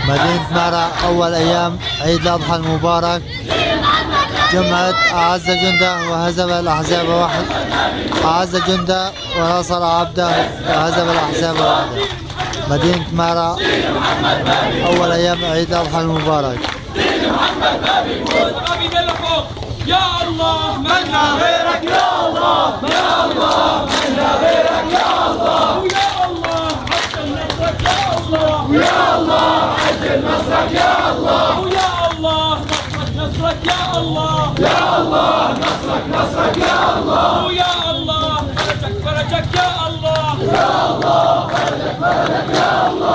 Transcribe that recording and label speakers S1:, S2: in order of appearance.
S1: مدينة مرة أول أيام عيد الأضحى المبارك، جمعت أعز جنده وهزم الأحزاب أعز جنده ونصر عبده وهزم الأحزاب وحده. مدينة مرة أول أيام عيد الأضحى المبارك.
S2: يا الله منا غيرك، يا الله يا الله منا غيرك، يا الله ويا الله عجل نصرك، يا الله ويا الله عجل نصرك، يا الله ويا الله نصرك، يا الله يا الله نصرك، يا الله ويا الله فرجك، يا الله يا الله فرجك، يا الله.